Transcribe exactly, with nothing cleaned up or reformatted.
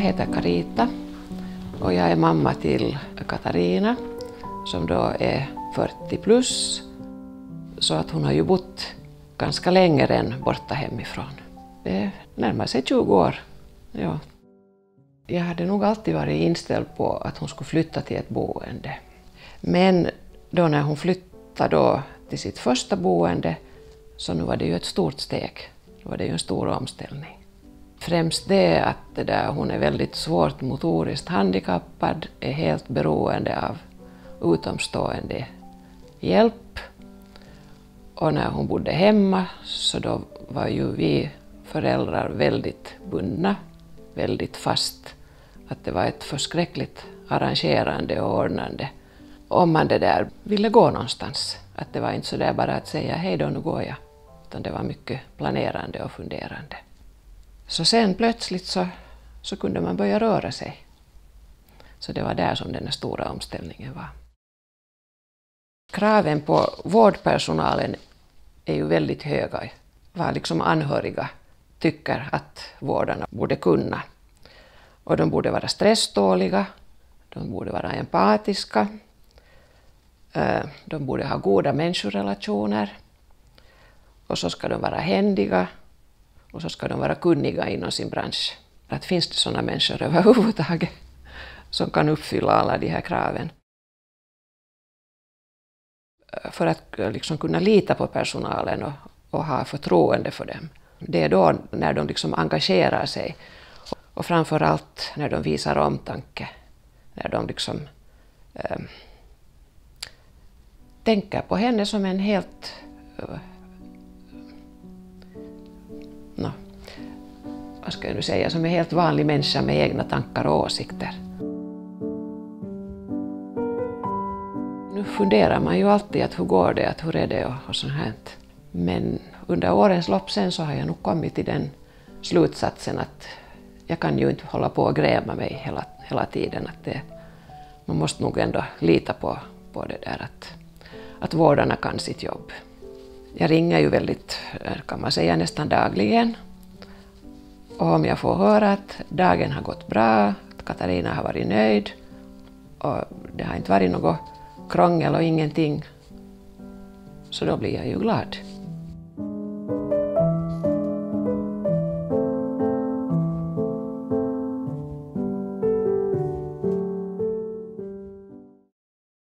heter Carita och jag är mamma till Katarina som då är fyrtio plus, så att hon har ju bott ganska länge än borta hemifrån. Det närmar sig tjugo år. Ja. Jag hade nog alltid varit inställd på att hon skulle flytta till ett boende. Men då när hon flyttade då till sitt första boende, så nu var det ju ett stort steg. Då var det ju en stor omställning. Främst det att det där, hon är väldigt svårt motoriskt handikappad, är helt beroende av utomstående hjälp. Och när hon bodde hemma så då var ju vi föräldrar väldigt bundna, väldigt fast. Att det var ett förskräckligt arrangerande och ordnande. Om man det där ville gå någonstans. Att det var inte så där bara att säga hej då, nu går jag. Utan det var mycket planerande och funderande. Så sen plötsligt så, så kunde man börja röra sig. Så det var där som den stora omställningen var. Kraven på vårdpersonalen är ju väldigt höga. Vad liksom anhöriga tycker att vårdarna borde kunna. Och de borde vara stresståliga, de borde vara empatiska, de borde ha goda människorelationer, och så ska de vara händiga, och så ska de vara kunniga inom sin bransch. Att finns det sådana människor överhuvudtaget som kan uppfylla alla de här kraven? För att liksom kunna lita på personalen och, och ha förtroende för dem. Det är då när de liksom engagerar sig. Och framförallt när de visar omtanke. När de liksom eh, tänker på henne som en helt... Eh, no, vad ska jag nu säga? Som en helt vanlig människa med egna tankar och åsikter. Nu funderar man ju alltid att hur går det, att hur är det och, och sånt här. Men under årens lopp sen så har jag nog kommit till den slutsatsen att jag kan ju inte hålla på och gräma mig hela, hela tiden. Att det, man måste nog ändå lita på, på det där att, att vårdarna kan sitt jobb. Jag ringer ju väldigt, kan man säga, nästan dagligen. Och om jag får höra att dagen har gått bra, att Katarina har varit nöjd och det har inte varit något krångel och ingenting, så då blir jag ju glad.